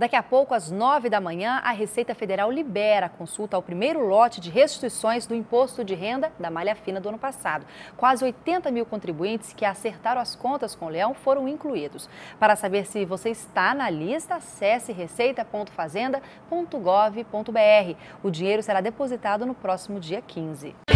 Daqui a pouco, às 9 da manhã, a Receita Federal libera a consulta ao primeiro lote de restituições do imposto de renda da malha fina do ano passado. Quase 80 mil contribuintes que acertaram as contas com o Leão foram incluídos. Para saber se você está na lista, acesse receita.fazenda.gov.br. O dinheiro será depositado no próximo dia 15.